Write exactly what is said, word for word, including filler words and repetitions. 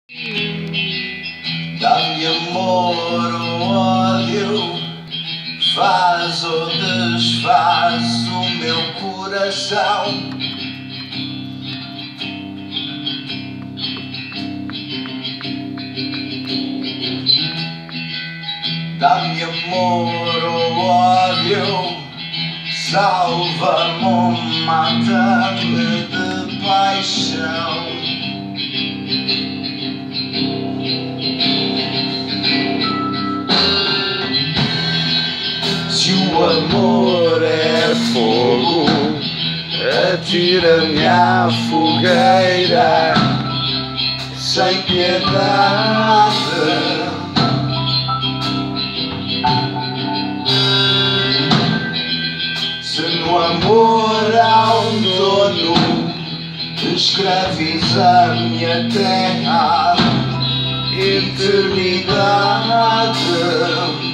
Dá-me amor ou ódio, faz ou desfaz o meu coração. Dá-me amor ou ódio, salva-me ou mata-me de paixão. Se o amor é fogo, atira-me à fogueira sem piedade. Se no amor há um dono, escraviza a minha terra, eternidade.